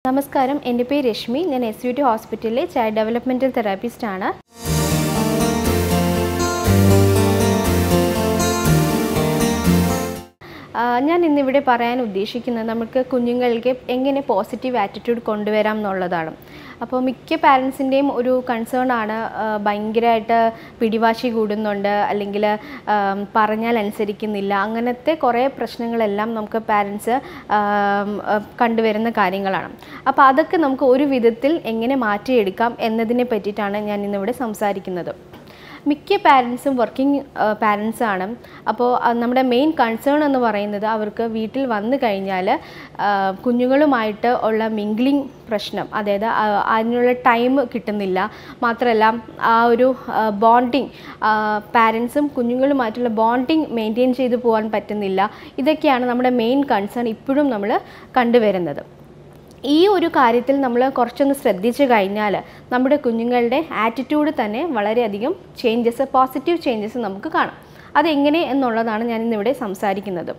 നമസ്കാരം, എൻ്റെ പേര് രശ്മി. ഞാൻ SUT ഹോസ്പിറ്റലിലെ ചൈൽഡ് ഡെവലപ്മെൻറ്റൽ തെറാപ്പിസ്റ്റാണ്. ഞാൻ ഇന്നിവിടെ പറയാൻ ഉദ്ദേശിക്കുന്നത് നമുക്ക് കുഞ്ഞുങ്ങൾക്ക് എങ്ങനെ പോസിറ്റീവ് ആറ്റിറ്റ്യൂഡ് കൊണ്ടുവരാം എന്നുള്ളതാണ്. അപ്പോൾ മിക്ക പാരൻസിൻ്റെയും ഒരു കൺസേൺ ആണ്, ഭയങ്കരമായിട്ട് പിടിവാശി കൂടുന്നുണ്ട്, അല്ലെങ്കിൽ പറഞ്ഞാൽ അനുസരിക്കുന്നില്ല. അങ്ങനത്തെ കുറേ പ്രശ്നങ്ങളെല്ലാം നമുക്ക് പാരൻസ് കണ്ടുവരുന്ന കാര്യങ്ങളാണ്. അപ്പോൾ അതൊക്കെ നമുക്ക് ഒരു വിധത്തിൽ എങ്ങനെ മാറ്റിയെടുക്കാം എന്നതിനെ പറ്റിയിട്ടാണ് ഞാൻ ഇന്നിവിടെ സംസാരിക്കുന്നത്. മിക്ക പാരൻസും വർക്കിംഗ് പാരൻസാണ്. അപ്പോൾ നമ്മുടെ മെയിൻ കൺസേൺ എന്ന് പറയുന്നത് അവർക്ക് വീട്ടിൽ വന്നു കഴിഞ്ഞാൽ കുഞ്ഞുങ്ങളുമായിട്ട് ഉള്ള മിംഗ്ലിംഗ് പ്രശ്നം, അതായത് അതിനുള്ള ടൈം കിട്ടുന്നില്ല. മാത്രമല്ല ആ ഒരു ബോണ്ടിങ്, പാരൻസും കുഞ്ഞുങ്ങളുമായിട്ടുള്ള ബോണ്ടിങ് മെയിൻറ്റെയിൻ ചെയ്തു പോകാൻ പറ്റുന്നില്ല. ഇതൊക്കെയാണ് നമ്മുടെ മെയിൻ കൺസേൺ ഇപ്പോഴും നമ്മൾ കണ്ടുവരുന്നത്. ഈ ഒരു കാര്യത്തിൽ നമ്മൾ കുറച്ചൊന്ന് ശ്രദ്ധിച്ചു കഴിഞ്ഞാൽ നമ്മുടെ കുഞ്ഞുങ്ങളുടെ ആറ്റിറ്റ്യൂഡ് തന്നെ വളരെയധികം പോസിറ്റീവ് ചേഞ്ചസ് നമുക്ക് കാണാം. അതെങ്ങനെ എന്നുള്ളതാണ് ഞാൻ ഇന്നിവിടെ സംസാരിക്കുന്നത്.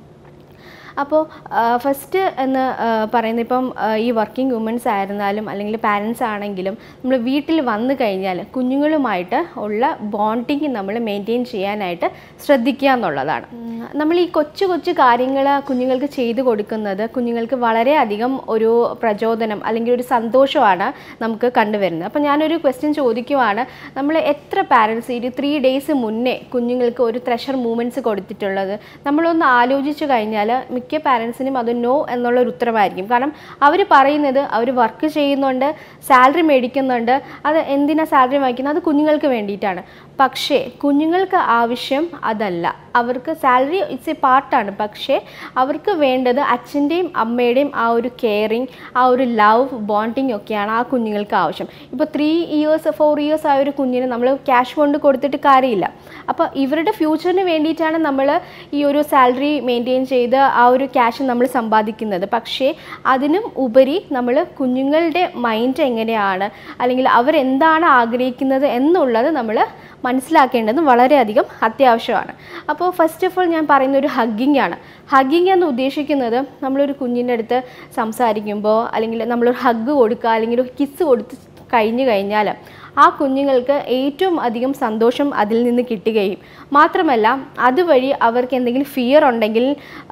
അപ്പോൾ ഫസ്റ്റ് എന്ന് പറയുന്നത്, ഇപ്പം ഈ വർക്കിംഗ് വുമൻസ് ആയിരുന്നാലും അല്ലെങ്കിൽ പാരൻസ് ആണെങ്കിലും നമ്മൾ വീട്ടിൽ വന്നു കഴിഞ്ഞാൽ കുഞ്ഞുങ്ങളുമായിട്ട് ഉള്ള ബോണ്ടിങ് നമ്മൾ മെയിൻറ്റെയിൻ ചെയ്യാനായിട്ട് ശ്രദ്ധിക്കുക എന്നുള്ളതാണ്. നമ്മൾ ഈ കൊച്ചു കാര്യങ്ങൾ കുഞ്ഞുങ്ങൾക്ക് ചെയ്തു കൊടുക്കുന്നത് കുഞ്ഞുങ്ങൾക്ക് വളരെയധികം ഒരു പ്രചോദനം അല്ലെങ്കിൽ ഒരു സന്തോഷമാണ് നമുക്ക് കണ്ടുവരുന്നത്. അപ്പോൾ ഞാനൊരു ക്വസ്റ്റ്യൻ ചോദിക്കുവാണ്, നമ്മൾ എത്ര പാരൻസ് ഒരു 3 days മുന്നേ കുഞ്ഞുങ്ങൾക്ക് ഒരു ട്രഷർ മൂമെൻറ്റ്സ് കൊടുത്തിട്ടുള്ളത്? നമ്മളൊന്ന് ആലോചിച്ച് കഴിഞ്ഞാൽ മിക്ക പാരൻസിനും അത് നോ എന്നുള്ളൊരു ഉത്തരവായിരിക്കും. കാരണം അവർ പറയുന്നത് അവർ വർക്ക് ചെയ്യുന്നുണ്ട്, സാലറി മേടിക്കുന്നുണ്ട്. അത് എന്തിനാണ് സാലറി വാങ്ങിക്കുന്നത്? അത് കുഞ്ഞുങ്ങൾക്ക് വേണ്ടിയിട്ടാണ്. പക്ഷേ കുഞ്ഞുങ്ങൾക്ക് ആവശ്യം അതല്ല. അവർക്ക് സാലറി ഇറ്റ്സ് എ പാർട്ടാണ്. പക്ഷേ അവർക്ക് വേണ്ടത് അച്ഛൻ്റെയും അമ്മയുടെയും ആ ഒരു കെയറിങ്, ആ ഒരു ലവ്, ബോണ്ടിങ് ഒക്കെയാണ് ആ കുഞ്ഞുങ്ങൾക്ക് ആവശ്യം. ഇപ്പോൾ 3 years 4 years ആയ ഒരു കുഞ്ഞിന് നമ്മൾ ക്യാഷ് കൊണ്ട് കൊടുത്തിട്ട് കാര്യമില്ല. അപ്പോൾ ഇവരുടെ ഫ്യൂച്ചറിന് വേണ്ടിയിട്ടാണ് നമ്മൾ ഈ ഒരു സാലറി മെയിൻറ്റെയിൻ ചെയ്ത് ആ ഒരു ക്യാഷ് നമ്മൾ സമ്പാദിക്കുന്നത്. പക്ഷേ അതിനും ഉപരി നമ്മൾ കുഞ്ഞുങ്ങളുടെ മൈൻഡ് എങ്ങനെയാണ്, അല്ലെങ്കിൽ അവരെന്താണ് ആഗ്രഹിക്കുന്നത് എന്നുള്ളത് നമ്മൾ മനസ്സിലാക്കേണ്ടത് വളരെയധികം അത്യാവശ്യമാണ്. അപ്പോൾ ഫസ്റ്റ് ഓഫ് ഓൾ ഞാൻ പറയുന്ന ഒരു ഹഗ്ഗിങ് ആണ്. ഹഗ്ഗിങ് എന്ന് ഉദ്ദേശിക്കുന്നത് നമ്മളൊരു കുഞ്ഞിൻ്റെ അടുത്ത് സംസാരിക്കുമ്പോൾ അല്ലെങ്കിൽ നമ്മളൊരു ഹഗ്ഗ് കൊടുക്കുക അല്ലെങ്കിൽ ഒരു കിസ് കൊടുത്ത് കഴിഞ്ഞാൽ ആ കുഞ്ഞുങ്ങൾക്ക് ഏറ്റവും അധികം സന്തോഷം അതിൽ നിന്ന് കിട്ടുകയും മാത്രമല്ല അതുവഴി അവർക്ക് എന്തെങ്കിലും ഫിയർ ഉണ്ടെങ്കിൽ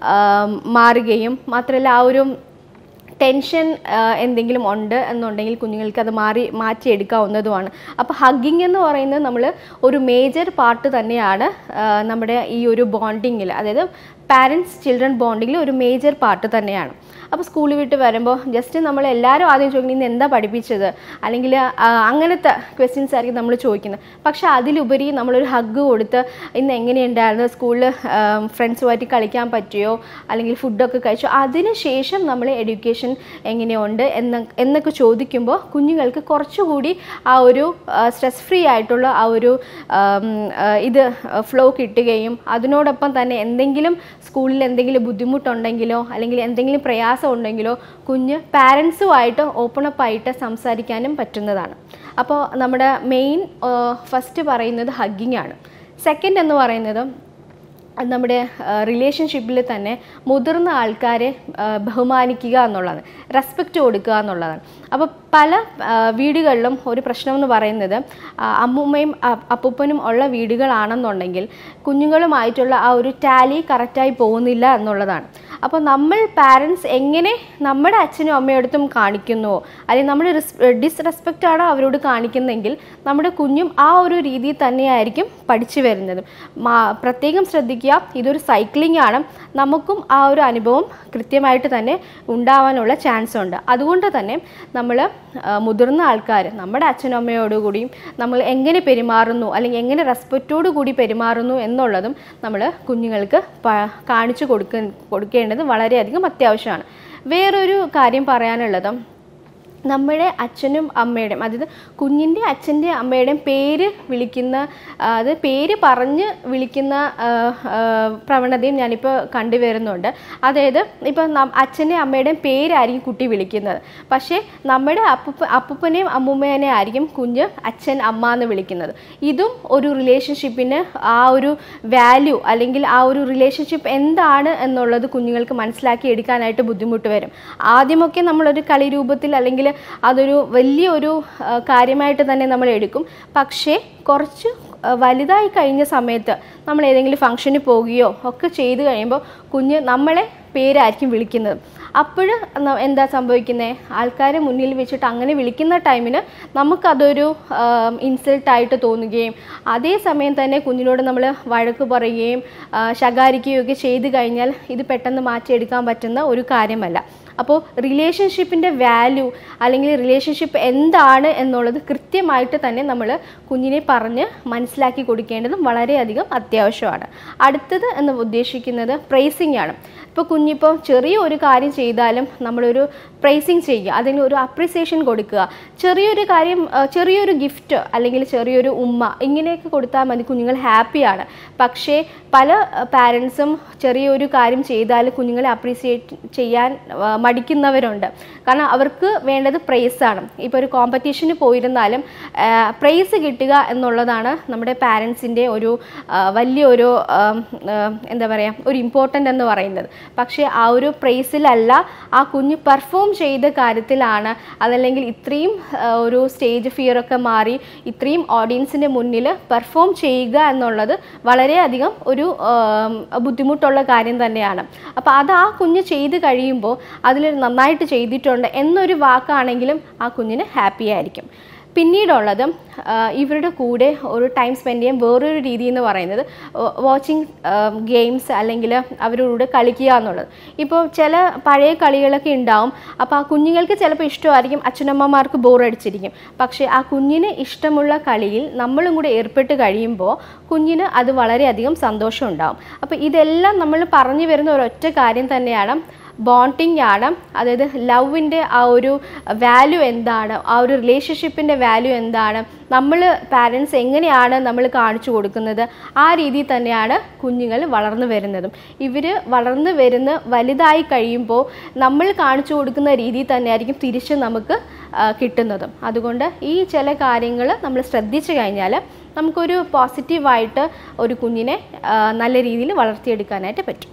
മാറുകയും മാത്രമല്ല ആ ഒരു ടെൻഷൻ എന്തെങ്കിലും ഉണ്ട് എന്നുണ്ടെങ്കിൽ കുഞ്ഞുങ്ങൾക്ക് അത് മാറ്റിയെടുക്കാവുന്നതുമാണ്. അപ്പോൾ ഹഗ്ഗിങ് എന്ന് പറയുന്നത് നമ്മൾ ഒരു മേജർ പാർട്ട് തന്നെയാണ് നമ്മുടെ ഈ ഒരു ബോണ്ടിങ്ങിൽ, അതായത് പാരൻസ് ചിൽഡ്രൻ ബോണ്ടിങ്ങിൽ ഒരു മേജർ പാർട്ട് തന്നെയാണ്. അപ്പോൾ സ്കൂളിൽ വിട്ട് വരുമ്പോൾ ജസ്റ്റ് നമ്മൾ എല്ലാവരും ആദ്യം ചോദിക്കുന്നത് ഇന്ന് എന്താ പഠിപ്പിച്ചത്, അല്ലെങ്കിൽ അങ്ങനത്തെ ക്വസ്റ്റ്യൻസ് ആയിരിക്കും നമ്മൾ ചോദിക്കുന്നത്. പക്ഷേ അതിലുപരി നമ്മളൊരു ഹഗ്ഗ് കൊടുത്ത് ഇന്ന് എങ്ങനെയുണ്ടായിരുന്നു, സ്കൂളിൽ ഫ്രണ്ട്സുമായിട്ട് കളിക്കാൻ പറ്റിയോ, അല്ലെങ്കിൽ ഫുഡൊക്കെ കഴിച്ചോ, അതിനുശേഷം നമ്മൾ എഡ്യൂക്കേഷൻ എങ്ങനെയുണ്ട് എന്നൊക്കെ ചോദിക്കുമ്പോൾ കുഞ്ഞുങ്ങൾക്ക് കുറച്ചുകൂടി ആ ഒരു സ്ട്രെസ് ഫ്രീ ആയിട്ടുള്ള ആ ഒരു ഇത് ഫ്ലോ കിട്ടുകയും അതിനോടൊപ്പം തന്നെ എന്തെങ്കിലും സ്കൂളിൽ എന്തെങ്കിലും ബുദ്ധിമുട്ടുണ്ടെങ്കിലോ അല്ലെങ്കിൽ എന്തെങ്കിലും പ്രയാസം ഉണ്ടെങ്കിലോ കുഞ്ഞ് പാരൻസുമായിട്ട് ഓപ്പണപ്പ് ആയിട്ട് സംസാരിക്കാനും പറ്റുന്നതാണ്. അപ്പോൾ നമ്മുടെ മെയിൻ ഫസ്റ്റ് പറയുന്നത് ഹഗ്ഗിങ് ആണ്. സെക്കൻഡ് എന്ന് പറയുന്നത് നമ്മുടെ റിലേഷൻഷിപ്പിൽ തന്നെ മുതിർന്ന ആൾക്കാരെ ബഹുമാനിക്കുക എന്നുള്ളതാണ്, റെസ്പെക്റ്റ് കൊടുക്കുക എന്നുള്ളതാണ്. അപ്പോൾ പല വീടുകളിലും ഒരു പ്രശ്നമെന്ന് പറയുന്നത് അമ്മൂമ്മയും അപ്പൂപ്പനും ഉള്ള വീടുകളാണെന്നുണ്ടെങ്കിൽ കുഞ്ഞുങ്ങളുമായിട്ടുള്ള ആ ഒരു ടാലി കറക്റ്റായി പോകുന്നില്ല എന്നുള്ളതാണ്. അപ്പോൾ നമ്മൾ പാരൻസ് എങ്ങനെ നമ്മുടെ അച്ഛനും അമ്മയോടത്തും കാണിക്കുന്നുവോ അല്ലെങ്കിൽ നമ്മൾ ഡിസ്റെസ്പെക്റ്റ് ആണോ അവരോട് കാണിക്കുന്നതെങ്കിൽ നമ്മുടെ കുഞ്ഞും ആ ഒരു രീതിയിൽ തന്നെയായിരിക്കും പഠിച്ചു വരുന്നത്. പ്രത്യേകം ശ്രദ്ധിക്കുക, ഇതൊരു സൈക്ലിംഗ് ആണ്. നമുക്കും ആ ഒരു അനുഭവം കൃത്യമായിട്ട് തന്നെ ഉണ്ടാവാനുള്ള ചാൻസ് ഉണ്ട്. അതുകൊണ്ട് തന്നെ നമ്മൾ മുതിർന്ന ആൾക്കാർ നമ്മുടെ അച്ഛനും അമ്മയോടുകൂടിയും നമ്മൾ എങ്ങനെ പെരുമാറുന്നു അല്ലെങ്കിൽ എങ്ങനെ റെസ്പെക്റ്റോടു കൂടി പെരുമാറുന്നു എന്നുള്ളതും നമ്മൾ കുഞ്ഞുങ്ങൾക്ക് കാണിച്ചു കൊടുക്കേണ്ടത് വളരെയധികം അത്യാവശ്യമാണ്. വേറൊരു കാര്യം പറയാനുള്ളത്, നമ്മുടെ അച്ഛനും അമ്മയുടെയും, അതായത് കുഞ്ഞിൻ്റെ അച്ഛൻ്റെ അമ്മയുടെയും പേര് വിളിക്കുന്ന, അത് പേര് പറഞ്ഞ് വിളിക്കുന്ന പ്രവണതയും ഞാനിപ്പോൾ കണ്ടുവരുന്നുണ്ട്. അതായത് ഇപ്പം അച്ഛൻ്റെയും അമ്മയുടെയും പേരായിരിക്കും കുട്ടി വിളിക്കുന്നത്, പക്ഷേ നമ്മുടെ അപ്പൂപ്പനെയും അമ്മൂമ്മേനെയും ആയിരിക്കും കുഞ്ഞ് അച്ഛൻ അമ്മ എന്ന് വിളിക്കുന്നത്. ഇതും ഒരു റിലേഷൻഷിപ്പിന് ആ ഒരു വാല്യൂ അല്ലെങ്കിൽ ആ ഒരു റിലേഷൻഷിപ്പ് എന്താണ് എന്നുള്ളത് കുഞ്ഞുങ്ങൾക്ക് മനസ്സിലാക്കി എടുക്കാനായിട്ട് ബുദ്ധിമുട്ട് വരും. ആദ്യമൊക്കെ നമ്മളൊരു കളി രൂപത്തിൽ അല്ലെങ്കിൽ അതൊരു വലിയൊരു കാര്യമായിട്ട് തന്നെ നമ്മൾ എടുക്കും. പക്ഷേ കുറച്ച് വലുതായി കഴിഞ്ഞ സമയത്ത് നമ്മൾ ഏതെങ്കിലും ഫംഗ്ഷന് പോവുകയോ ഒക്കെ ചെയ്ത് കഴിയുമ്പോൾ കുഞ്ഞ് നമ്മളെ പേരായിരിക്കും വിളിക്കുന്നത്. അപ്പോൾ എന്താ സംഭവിക്കുന്നത്? ആൾക്കാരെ മുന്നിൽ വെച്ചിട്ട് അങ്ങനെ വിളിക്കുന്ന ടൈമിന് നമുക്കതൊരു ഇൻസൾട്ടായിട്ട് തോന്നുകയും അതേ സമയം തന്നെ കുഞ്ഞിനോട് നമ്മൾ വഴക്ക് പറയുകയും ശകാരിക്കുകയും ഒക്കെ ചെയ്ത് കഴിഞ്ഞാൽ ഇത് പെട്ടെന്ന് മാറ്റിയെടുക്കാൻ പറ്റുന്ന ഒരു കാര്യമല്ല. അപ്പോൾ റിലേഷൻഷിപ്പിൻ്റെ വാല്യൂ അല്ലെങ്കിൽ റിലേഷൻഷിപ്പ് എന്താണ് എന്നുള്ളത് കൃത്യമായിട്ട് തന്നെ നമ്മൾ കുഞ്ഞിനെ പറഞ്ഞ് മനസ്സിലാക്കി കൊടുക്കേണ്ടതും വളരെയധികം അത്യാവശ്യമാണ്. അടുത്തത് എന്ന് ഉദ്ദേശിക്കുന്നത് പ്രൈസിങ് ആണ്. ഇപ്പോൾ കുഞ്ഞിപ്പോൾ ചെറിയൊരു കാര്യം ചെയ്താലും നമ്മളൊരു പ്രൈസിങ് ചെയ്യുക, അതിന് ഒരു അപ്രിസിയേഷൻ കൊടുക്കുക. ചെറിയൊരു കാര്യം, ചെറിയൊരു ഗിഫ്റ്റ് അല്ലെങ്കിൽ ചെറിയൊരു ഉമ്മ ഇങ്ങനെയൊക്കെ കൊടുത്താൽ മതി, കുഞ്ഞുങ്ങൾ ഹാപ്പിയാണ്. പക്ഷേ പല പാരൻസും ചെറിയൊരു കാര്യം ചെയ്താൽ കുഞ്ഞുങ്ങളെ അപ്രീസിയേറ്റ് ചെയ്യാൻ മടിക്കുന്നവരുണ്ട്. കാരണം അവർക്ക് വേണ്ടത് പ്രൈസാണ്. ഇപ്പോൾ ഒരു കോമ്പറ്റീഷന് പോയിരുന്നാലും പ്രൈസ് കിട്ടുക എന്നുള്ളതാണ് നമ്മുടെ പാരൻസിൻ്റെ ഒരു വലിയൊരു എന്താ പറയുക, ഒരു ഇമ്പോർട്ടൻ്റ് എന്ന് പറയുന്നത്. പക്ഷേ ആ ഒരു പ്രൈസിലല്ല, ആ കുഞ്ഞ് പെർഫോം ചെയ്ത കാര്യത്തിലാണ്. അതല്ലെങ്കിൽ ഇത്രയും ഒരു സ്റ്റേജ് ഫിയറൊക്കെ മാറി ഇത്രയും ഓഡിയൻസിൻ്റെ മുന്നിൽ പെർഫോം ചെയ്യുക എന്നുള്ളത് വളരെയധികം ഒരു ബുദ്ധിമുട്ടുള്ള കാര്യം തന്നെയാണ്. അപ്പോൾ അത് ആ കുഞ്ഞ് ചെയ്ത് കഴിയുമ്പോൾ അതിൽ നന്നായിട്ട് ചെയ്തിട്ടുണ്ട് എന്നൊരു വാക്കാണെങ്കിലും ആ കുഞ്ഞിന് ഹാപ്പി ആയിരിക്കും. പിന്നീടുള്ളത് ഇവരുടെ കൂടെ ഒരു ടൈം സ്പെൻഡ് ചെയ്യാൻ വേറൊരു രീതി എന്ന് പറയുന്നത് വാച്ചിങ് ഗെയിംസ് അല്ലെങ്കിൽ അവരോട് കളിക്കുക എന്നുള്ളത്. ഇപ്പോൾ ചില പഴയ കളികളൊക്കെ ഉണ്ടാവും. അപ്പോൾ ആ കുഞ്ഞുങ്ങൾക്ക് ചിലപ്പോൾ ഇഷ്ടമായിരിക്കും, അച്ഛനമ്മമാർക്ക് ബോറടിച്ചിരിക്കും. പക്ഷേ ആ കുഞ്ഞിന് ഇഷ്ടമുള്ള കളിയിൽ നമ്മളും കൂടെ ഏർപ്പെട്ട് കഴിയുമ്പോൾ കുഞ്ഞിന് അത് വളരെയധികം സന്തോഷം ഉണ്ടാവും. അപ്പോൾ ഇതെല്ലാം നമ്മൾ പറഞ്ഞു വരുന്ന ഒരൊറ്റ കാര്യം തന്നെയാണ്, ബോണ്ടിങ് ആണ്. അതായത് ലവിൻ്റെ ആ ഒരു വാല്യൂ എന്താണ്, ആ ഒരു റിലേഷൻഷിപ്പിൻ്റെ വാല്യൂ എന്താണ്, നമ്മൾ പാരൻസ് എങ്ങനെയാണ് നമ്മൾ കാണിച്ചു കൊടുക്കുന്നത്, ആ രീതിയിൽ തന്നെയാണ് കുഞ്ഞുങ്ങൾ വളർന്നു വരുന്നതും. ഇവർ വളർന്നു വരുന്ന വലുതായി കഴിയുമ്പോൾ നമ്മൾ കാണിച്ചു കൊടുക്കുന്ന രീതിയിൽ തന്നെയായിരിക്കും തിരിച്ച് നമുക്ക് കിട്ടുന്നതും. അതുകൊണ്ട് ഈ ചില കാര്യങ്ങൾ നമ്മൾ ശ്രദ്ധിച്ചു കഴിഞ്ഞാൽ നമുക്കൊരു പോസിറ്റീവായിട്ട് ഒരു കുഞ്ഞിനെ നല്ല രീതിയിൽ വളർത്തിയെടുക്കാനായിട്ട് പറ്റും.